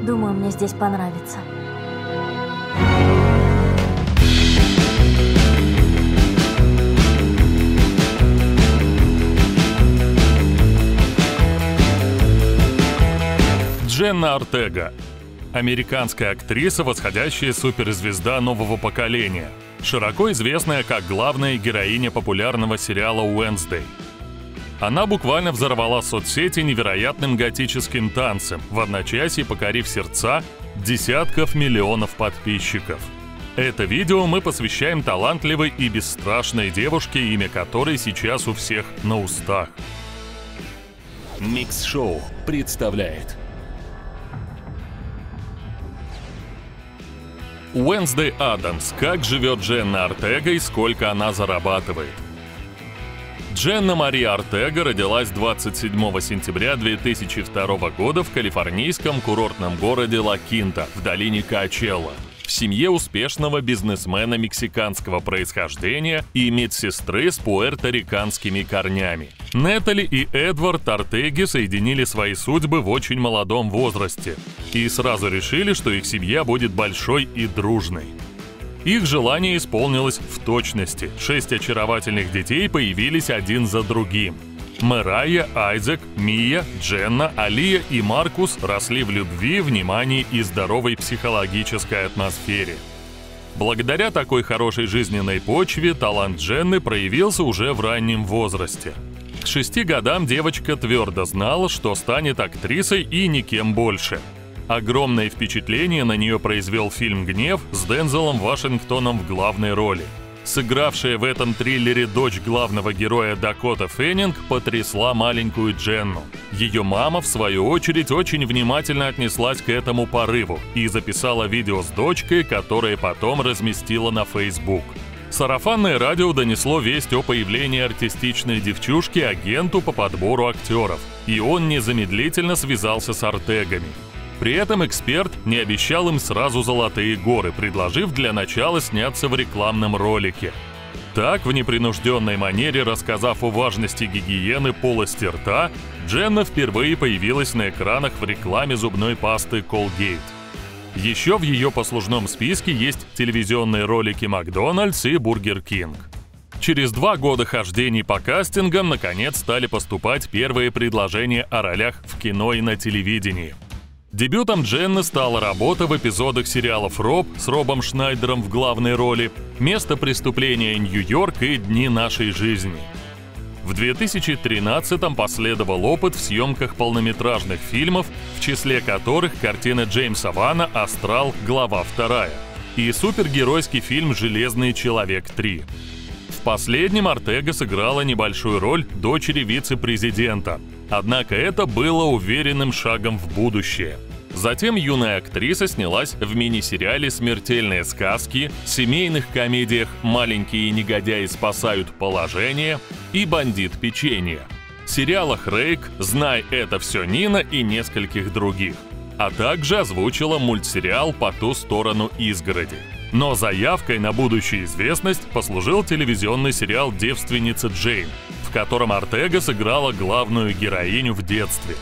Думаю, мне здесь понравится. Дженна Ортега. Американская актриса, восходящая суперзвезда нового поколения, широко известная как главная героиня популярного сериала «Уэнсдей». Она буквально взорвала соцсети невероятным готическим танцем, в одночасье покорив сердца десятков миллионов подписчиков. Это видео мы посвящаем талантливой и бесстрашной девушке, имя которой сейчас у всех на устах. Микс-шоу представляет. Уэнсдей Адамс. Как живет Дженна Ортега и сколько она зарабатывает. Дженна Мария Ортега родилась 27 сентября 2002 года в калифорнийском курортном городе Ла-Кинта в долине Коачелла, в семье успешного бизнесмена мексиканского происхождения и медсестры с пуэрториканскими корнями. Нетали и Эдвард Ортеги соединили свои судьбы в очень молодом возрасте и сразу решили, что их семья будет большой и дружной. Их желание исполнилось в точности. 6 очаровательных детей появились один за другим. Мэрайя, Айзек, Мия, Дженна, Алия и Маркус росли в любви, внимании и здоровой психологической атмосфере. Благодаря такой хорошей жизненной почве талант Дженны проявился уже в раннем возрасте. К 6 годам девочка твердо знала, что станет актрисой и никем больше. Огромное впечатление на нее произвел фильм «Гнев» с Дензелом Вашингтоном в главной роли. Сыгравшая в этом триллере дочь главного героя Дакота Феннинг потрясла маленькую Дженну. Ее мама, в свою очередь, очень внимательно отнеслась к этому порыву и записала видео с дочкой, которое потом разместила на Facebook. Сарафанное радио донесло весть о появлении артистичной девчушки агенту по подбору актеров, и он незамедлительно связался с Ортегами. При этом эксперт не обещал им сразу золотые горы, предложив для начала сняться в рекламном ролике. Так, в непринужденной манере рассказав о важности гигиены полости рта, Дженна впервые появилась на экранах в рекламе зубной пасты Colgate. Еще в ее послужном списке есть телевизионные ролики «Макдональдс» и «Бургер Кинг». Через 2 года хождений по кастингам наконец стали поступать первые предложения о ролях в кино и на телевидении. Дебютом Дженны стала работа в эпизодах сериалов «Роб» с Робом Шнайдером в главной роли, «Место преступления Нью-Йорк» и «Дни нашей жизни». В 2013-м последовал опыт в съемках полнометражных фильмов, в числе которых картина Джеймса Вана «Астрал. Глава 2» и супергеройский фильм «Железный человек 3». В последнем Ортега сыграла небольшую роль дочери вице-президента. Однако это было уверенным шагом в будущее. Затем юная актриса снялась в мини-сериале «Смертельные сказки», семейных комедиях «Маленькие негодяи спасают положение» и «Бандит печенья», сериалах «Рейк», «Знай, это все Нина» и нескольких других. А также озвучила мультсериал «По ту сторону изгороди». Но заявкой на будущую известность послужил телевизионный сериал «Девственница Джейн», в котором Ортега сыграла главную героиню в детстве.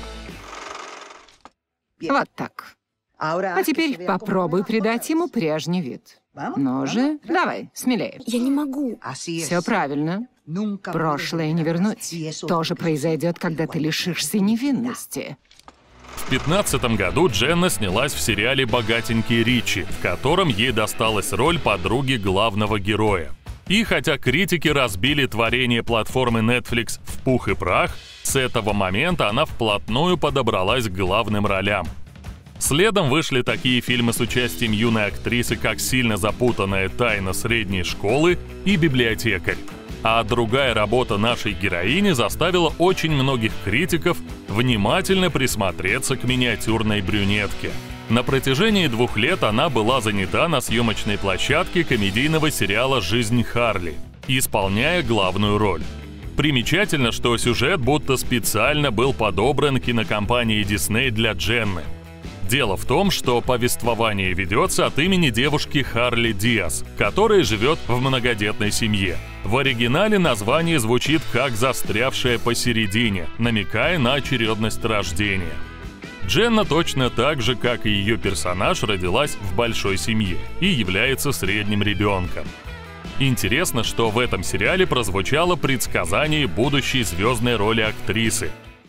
Вот так. А теперь попробуй придать ему прежний вид. Ну же, давай, смелее. Я не могу. Все правильно. Прошлое не вернуть. То же произойдет, когда ты лишишься невинности. В 2015 году Дженна снялась в сериале «Богатенький Ричи», в котором ей досталась роль подруги главного героя. И хотя критики разбили творение платформы Netflix в пух и прах, с этого момента она вплотную подобралась к главным ролям. Следом вышли такие фильмы с участием юной актрисы, как «Сильно запутанная тайна средней школы» и «Библиотекарь». А другая работа нашей героини заставила очень многих критиков внимательно присмотреться к миниатюрной брюнетке. На протяжении 2 лет она была занята на съемочной площадке комедийного сериала «Жизнь Харли», исполняя главную роль. Примечательно, что сюжет будто специально был подобран кинокомпанией Disney для Дженны. Дело в том, что повествование ведется от имени девушки Харли Диас, которая живет в многодетной семье. В оригинале название звучит как «застрявшая посередине», намекая на очередность рождения. Дженна точно так же, как и ее персонаж, родилась в большой семье и является средним ребенком. Интересно, что в этом сериале прозвучало предсказание будущей звездной роли актрисы.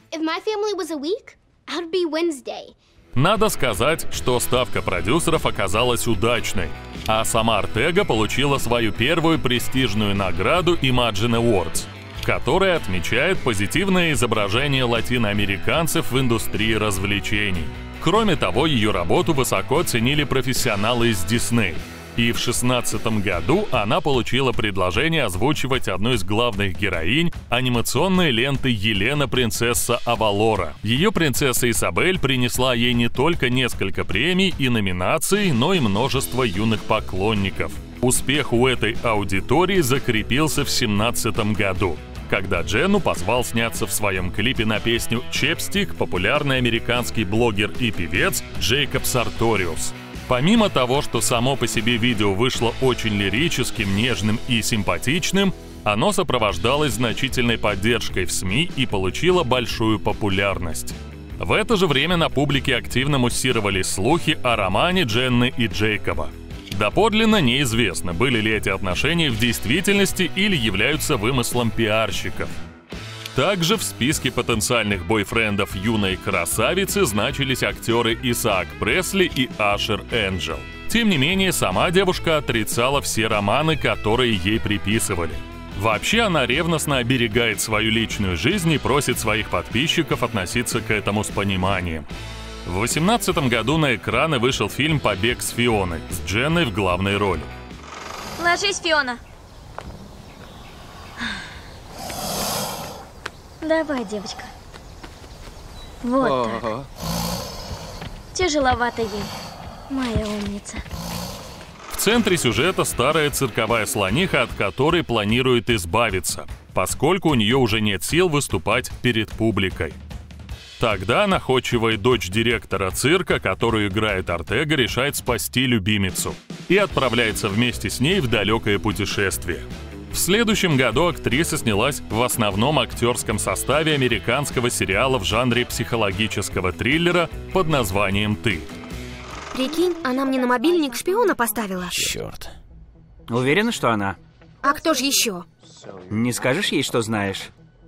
Надо сказать, что ставка продюсеров оказалась удачной, а сама Ортега получила свою первую престижную награду Imagine Awards, которая отмечает позитивное изображение латиноамериканцев в индустрии развлечений. Кроме того, ее работу высоко ценили профессионалы из Disney. И в 2016 году она получила предложение озвучивать одну из главных героинь анимационной ленты «Елена, принцесса Авалора». Ее принцесса Изабель принесла ей не только несколько премий и номинаций, но и множество юных поклонников. Успех у этой аудитории закрепился в 2017 году, когда Дженну позвал сняться в своем клипе на песню «Чепстик» популярный американский блогер и певец Джейкоб Сарториус. Помимо того, что само по себе видео вышло очень лирическим, нежным и симпатичным, оно сопровождалось значительной поддержкой в СМИ и получило большую популярность. В это же время на публике активно муссировались слухи о романе Дженны и Джейкоба. Доподлинно неизвестно, были ли эти отношения в действительности или являются вымыслом пиарщиков. Также в списке потенциальных бойфрендов юной красавицы значились актеры Исаак Пресли и Ашер Энджел. Тем не менее, сама девушка отрицала все романы, которые ей приписывали. Вообще, она ревностно оберегает свою личную жизнь и просит своих подписчиков относиться к этому с пониманием. В 2018 году на экраны вышел фильм «Побег с Фионой» с Дженной в главной роли. Ложись, Фиона. Давай, девочка. Вот так. Тяжеловато ей, моя умница. В центре сюжета старая цирковая слониха, от которой планирует избавиться, поскольку у нее уже нет сил выступать перед публикой. Тогда находчивая дочь директора цирка, которую играет Ортега, решает спасти любимицу и отправляется вместе с ней в далекое путешествие. В следующем году актриса снялась в основном актерском составе американского сериала в жанре психологического триллера под названием «Ты». Прикинь, она мне на мобильник шпиона поставила. Черт. Уверена, что она? А кто же еще? Не скажешь ей, что знаешь?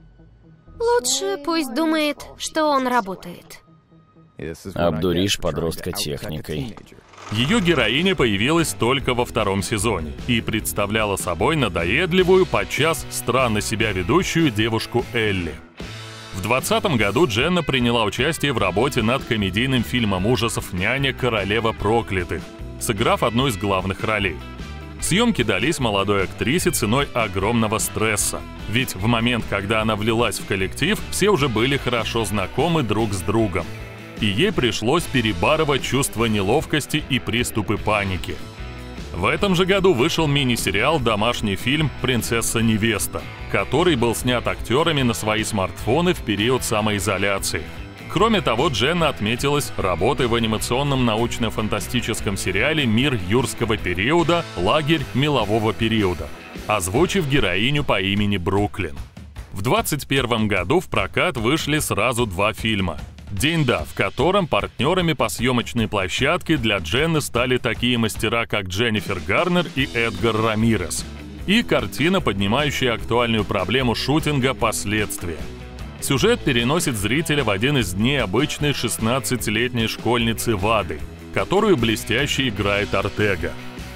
Лучше пусть думает, что он работает. Обдуришь подростка техникой. Ее героиня появилась только во втором сезоне и представляла собой надоедливую, подчас странно себя ведущую девушку Элли. В 2020 году Дженна приняла участие в работе над комедийным фильмом ужасов «Няня. Королева проклятых», сыграв одну из главных ролей. Съемки дались молодой актрисе ценой огромного стресса, ведь в момент, когда она влилась в коллектив, все уже были хорошо знакомы друг с другом. И ей пришлось перебарывать чувство неловкости и приступы паники. В этом же году вышел мини-сериал «Домашний фильм «Принцесса-невеста», который был снят актерами на свои смартфоны в период самоизоляции. Кроме того, Дженна отметилась работой в анимационном научно-фантастическом сериале «Мир юрского периода. Лагерь мелового периода», озвучив героиню по имени Бруклин. В 2021 году в прокат вышли сразу два фильма. «День да», в котором партнерами по съемочной площадке для Дженны стали такие мастера, как Дженнифер Гарнер и Эдгар Рамирес, и картина, поднимающая актуальную проблему шутинга «Последствия». Сюжет переносит зрителя в один из дней обычной 16-летней школьницы Вады, которую блестяще играет Ортега.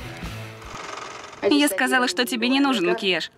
Я сказала, что тебе не нужен макияж.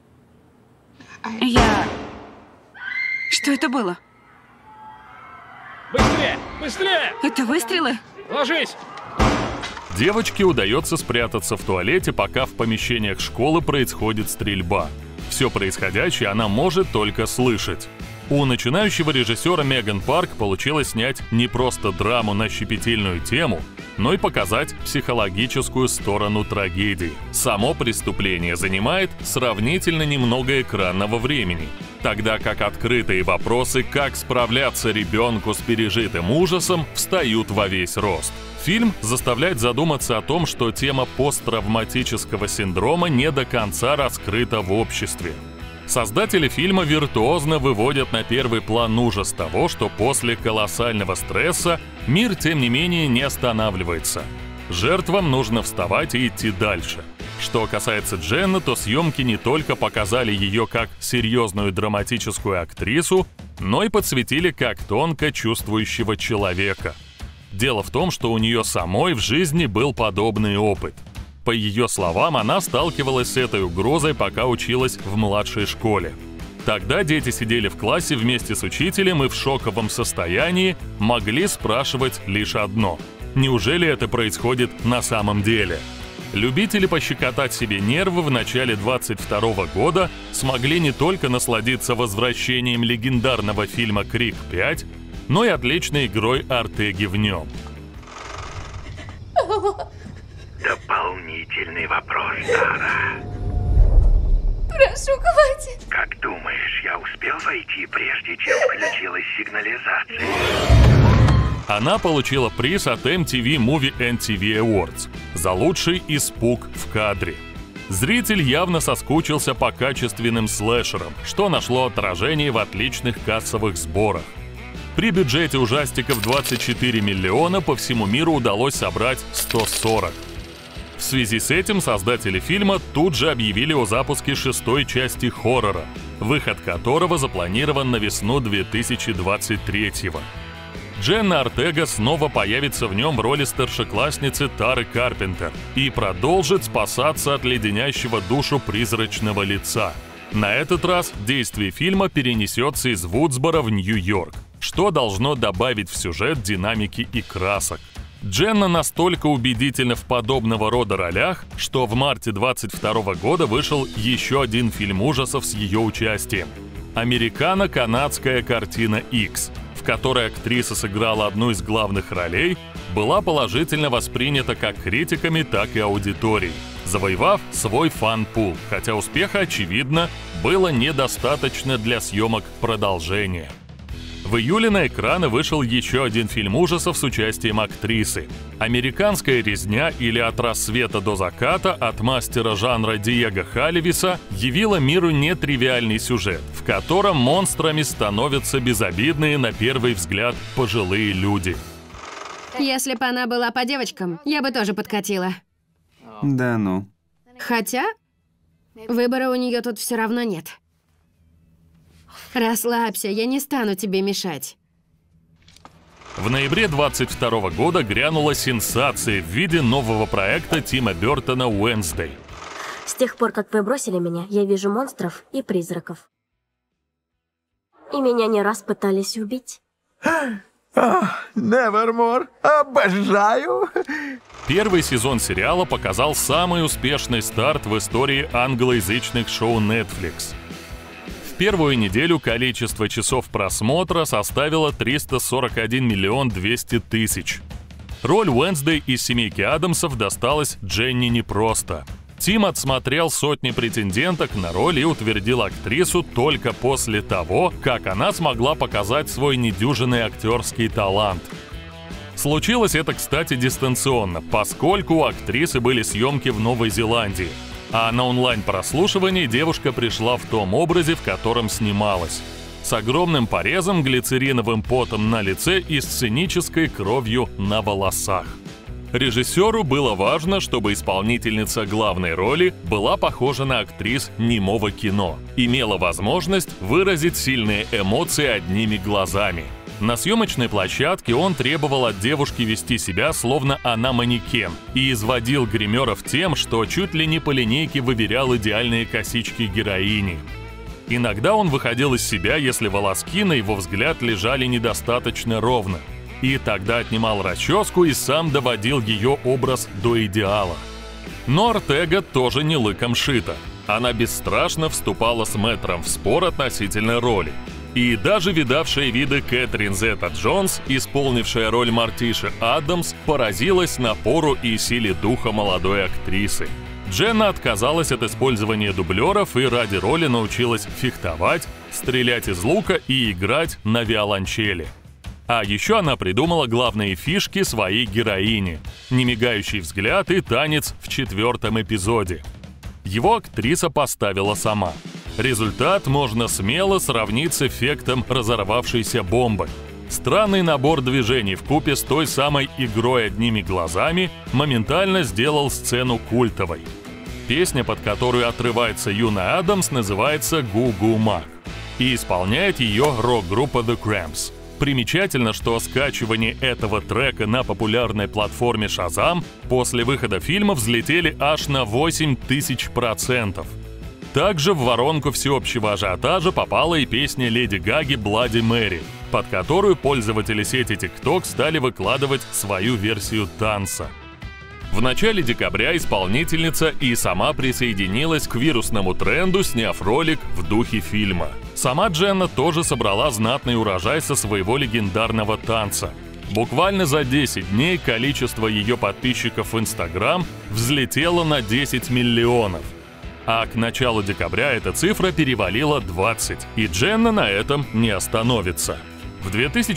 Что это было? Быстрее! Быстрее! Это выстрелы? Ложись! Девочке удается спрятаться в туалете, пока в помещениях школы происходит стрельба. Все происходящее она может только слышать. У начинающего режиссера Меган Парк получилось снять не просто драму на щепетильную тему, но и показать психологическую сторону трагедии. Само преступление занимает сравнительно немного экранного времени, тогда как открытые вопросы, как справляться ребенку с пережитым ужасом, встают во весь рост. Фильм заставляет задуматься о том, что тема посттравматического синдрома не до конца раскрыта в обществе. Создатели фильма виртуозно выводят на первый план ужас того, что после колоссального стресса мир, тем не менее, не останавливается. Жертвам нужно вставать и идти дальше. Что касается Дженны, то съемки не только показали ее как серьезную драматическую актрису, но и подсветили как тонко чувствующего человека. Дело в том, что у нее самой в жизни был подобный опыт. По ее словам, она сталкивалась с этой угрозой, пока училась в младшей школе. Тогда дети сидели в классе вместе с учителем и в шоковом состоянии могли спрашивать лишь одно: неужели это происходит на самом деле? Любители пощекотать себе нервы в начале 22 года смогли не только насладиться возвращением легендарного фильма «Крик 5», но и отличной игрой Ортеги в нем. Дополнительный вопрос, Тара. Прошу, хватит. Как думаешь, я успел войти, прежде чем включилась сигнализация? Она получила приз от MTV Movie and TV Awards за лучший испуг в кадре. Зритель явно соскучился по качественным слэшерам, что нашло отражение в отличных кассовых сборах. При бюджете ужастиков 24 миллиона по всему миру удалось собрать 140. В связи с этим создатели фильма тут же объявили о запуске 6-й части хоррора, выход которого запланирован на весну 2023-го. Дженна Ортега снова появится в нем в роли старшеклассницы Тары Карпентер и продолжит спасаться от леденящего душу призрачного лица. На этот раз действие фильма перенесется из Вудсбора в Нью-Йорк, что должно добавить в сюжет динамики и красок. Дженна настолько убедительна в подобного рода ролях, что в марте 22 года вышел еще один фильм ужасов с ее участием – «Американо-канадская картина X», в которой актриса сыграла одну из главных ролей, была положительно воспринята как критиками, так и аудиторией, завоевав свой фан-пул, хотя успеха, очевидно, было недостаточно для съемок продолжения. В июле на экраны вышел еще один фильм ужасов с участием актрисы. «Американская резня» или «От рассвета до заката» от мастера жанра Диего Халивиса явила миру нетривиальный сюжет, в котором монстрами становятся безобидные на первый взгляд пожилые люди. Если бы она была по девочкам, я бы тоже подкатила. Да ну. Хотя выбора у нее тут все равно нет. Расслабься, я не стану тебе мешать. В ноябре 22 года грянула сенсация в виде нового проекта Тима Бёртона «Уэнсдей». С тех пор, как вы бросили меня, я вижу монстров и призраков. И меня не раз пытались убить. Nevermore. Обожаю. Первый сезон сериала показал самый успешный старт в истории англоязычных шоу Netflix. В первую неделю количество часов просмотра составило 341 миллион 200 тысяч. Роль Уэнсдей из «Семейки Адамсов» досталась Дженни непросто. Тим отсмотрел сотни претенденток на роль и утвердил актрису только после того, как она смогла показать свой недюжинный актерский талант. Случилось это, кстати, дистанционно, поскольку у актрисы были съемки в Новой Зеландии. А на онлайн-прослушивании девушка пришла в том образе, в котором снималась. С огромным порезом, глицериновым потом на лице и сценической кровью на волосах. Режиссеру было важно, чтобы исполнительница главной роли была похожа на актрис немого кино, имела возможность выразить сильные эмоции одними глазами. На съемочной площадке он требовал от девушки вести себя, словно она манекен, и изводил гримеров тем, что чуть ли не по линейке выверял идеальные косички героини. Иногда он выходил из себя, если волоски, на его взгляд, лежали недостаточно ровно. И тогда отнимал расческу и сам доводил ее образ до идеала. Но Ортега тоже не лыком шита. Она бесстрашно вступала с мэтром в спор относительно роли. И даже видавшая виды Кэтрин Зета-Джонс, исполнившая роль Мартиши Адамс, поразилась напору и силе духа молодой актрисы. Дженна отказалась от использования дублеров и ради роли научилась фехтовать, стрелять из лука и играть на виолончели. А еще она придумала главные фишки своей героини – немигающий взгляд и танец в 4-м эпизоде. Его актриса поставила сама. Результат можно смело сравнить с эффектом разорвавшейся бомбы. Странный набор движений вкупе с той самой игрой одними глазами моментально сделал сцену культовой. Песня, под которую отрывается юная Адамс, называется «Гу-Гу Мак», и исполняет ее рок-группа The Cramps. Примечательно, что скачивание этого трека на популярной платформе Shazam после выхода фильма взлетели аж на 8000%. Также в воронку всеобщего ажиотажа попала и песня Леди Гаги «Bloody Mary», под которую пользователи сети TikTok стали выкладывать свою версию танца. В начале декабря исполнительница и сама присоединилась к вирусному тренду, сняв ролик в духе фильма. Сама Дженна тоже собрала знатный урожай со своего легендарного танца. Буквально за 10 дней количество ее подписчиков в Instagram взлетело на 10 миллионов. А к началу декабря эта цифра перевалила 20, и Дженна на этом не остановится. В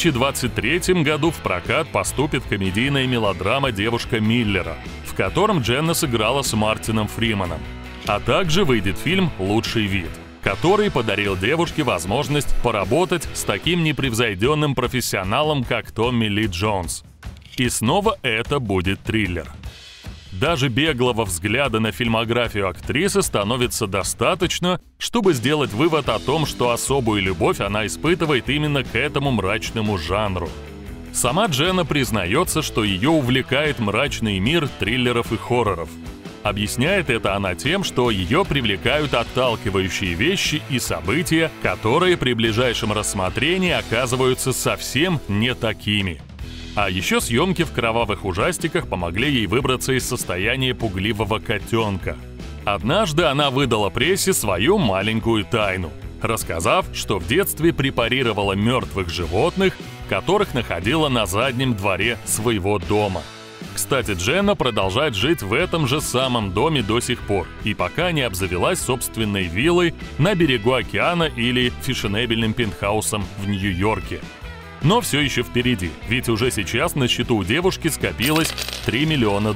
2023 году в прокат поступит комедийная мелодрама «Девушка Миллера», в котором Дженна сыграла с Мартином Фриманом. А также выйдет фильм «Лучший вид», который подарил девушке возможность поработать с таким непревзойденным профессионалом, как Томми Ли Джонс. И снова это будет триллер. Даже беглого взгляда на фильмографию актрисы становится достаточно, чтобы сделать вывод о том, что особую любовь она испытывает именно к этому мрачному жанру. Сама Дженна признается, что ее увлекает мрачный мир триллеров и хорроров. Объясняет это она тем, что ее привлекают отталкивающие вещи и события, которые при ближайшем рассмотрении оказываются совсем не такими. А еще съемки в кровавых ужастиках помогли ей выбраться из состояния пугливого котенка. Однажды она выдала прессе свою маленькую тайну, рассказав, что в детстве препарировала мертвых животных, которых находила на заднем дворе своего дома. Кстати, Дженна продолжает жить в этом же самом доме до сих пор, и пока не обзавелась собственной виллой на берегу океана или фешенебельным пентхаусом в Нью-Йорке. Но все еще впереди, ведь уже сейчас на счету у девушки скопилось $3 миллиона.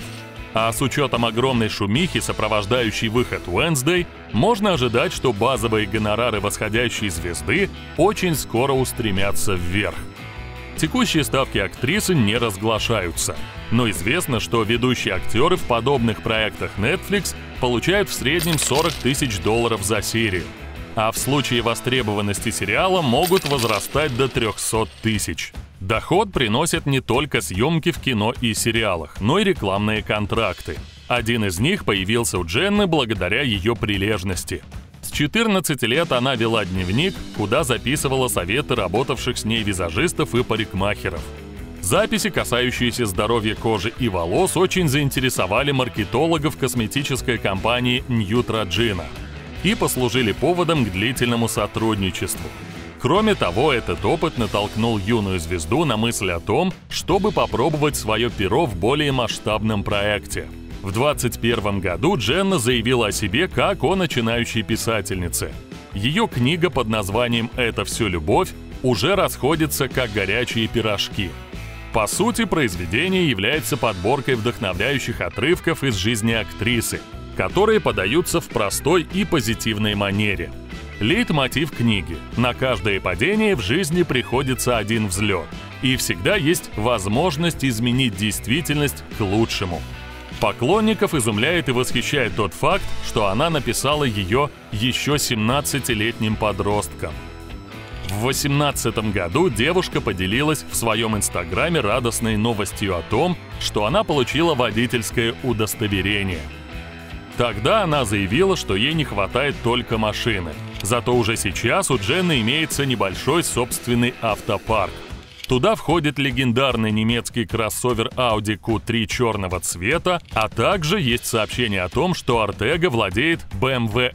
А с учетом огромной шумихи, сопровождающей выход Wednesday, можно ожидать, что базовые гонорары восходящей звезды очень скоро устремятся вверх. Текущие ставки актрисы не разглашаются, но известно, что ведущие актеры в подобных проектах Netflix получают в среднем $40 тысяч за серию. А в случае востребованности сериала могут возрастать до 300 тысяч. Доход приносят не только съемки в кино и сериалах, но и рекламные контракты. Один из них появился у Дженны благодаря ее прилежности. С 14 лет она вела дневник, куда записывала советы работавших с ней визажистов и парикмахеров. Записи, касающиеся здоровья кожи и волос, очень заинтересовали маркетологов косметической компании Neutrogena и послужили поводом к длительному сотрудничеству. Кроме того, этот опыт натолкнул юную звезду на мысль о том, чтобы попробовать свое перо в более масштабном проекте. В 2021 году Дженна заявила о себе как о начинающей писательнице. Ее книга под названием «Это все любовь» уже расходится как горячие пирожки. По сути, произведение является подборкой вдохновляющих отрывков из жизни актрисы, которые подаются в простой и позитивной манере. Лейтмотив книги: на каждое падение в жизни приходится один взлет, и всегда есть возможность изменить действительность к лучшему. Поклонников изумляет и восхищает тот факт, что она написала ее еще 17-летним подростком. В 2018 году девушка поделилась в своем инстаграме радостной новостью о том, что она получила водительское удостоверение. Тогда она заявила, что ей не хватает только машины. Зато уже сейчас у Дженны имеется небольшой собственный автопарк. Туда входит легендарный немецкий кроссовер Audi Q3 черного цвета, а также есть сообщение о том, что Артега владеет BMW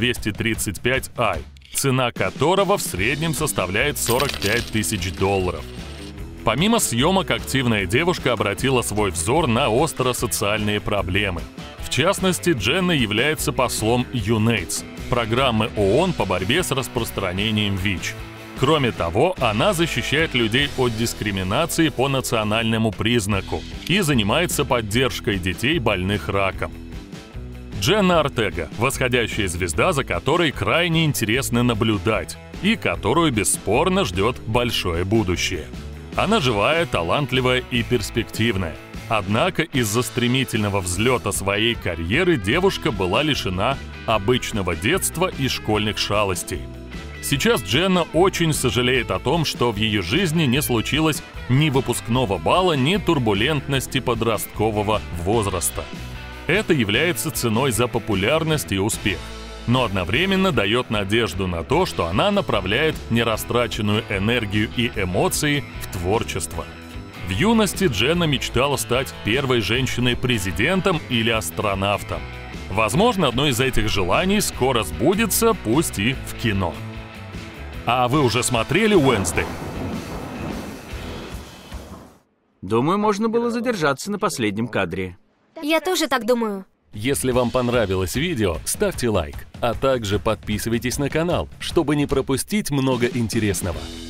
M235i, цена которого в среднем составляет $45 тысяч. Помимо съемок, активная девушка обратила свой взор на остро-социальные проблемы. В частности, Дженна является послом UNAIDS, программы ООН по борьбе с распространением ВИЧ. Кроме того, она защищает людей от дискриминации по национальному признаку и занимается поддержкой детей, больных раком. Дженна Ортега – восходящая звезда, за которой крайне интересно наблюдать и которую бесспорно ждет большое будущее. Она живая, талантливая и перспективная. Однако из-за стремительного взлета своей карьеры девушка была лишена обычного детства и школьных шалостей. Сейчас Дженна очень сожалеет о том, что в ее жизни не случилось ни выпускного бала, ни турбулентности подросткового возраста. Это является ценой за популярность и успех, но одновременно дает надежду на то, что она направляет нерастраченную энергию и эмоции в творчество. В юности Дженна мечтала стать первой женщиной-президентом или астронавтом. Возможно, одно из этих желаний скоро сбудется, пусть и в кино. А вы уже смотрели «Уэнсдей»? Думаю, можно было задержаться на последнем кадре. Я тоже так думаю. Если вам понравилось видео, ставьте лайк, а также подписывайтесь на канал, чтобы не пропустить много интересного.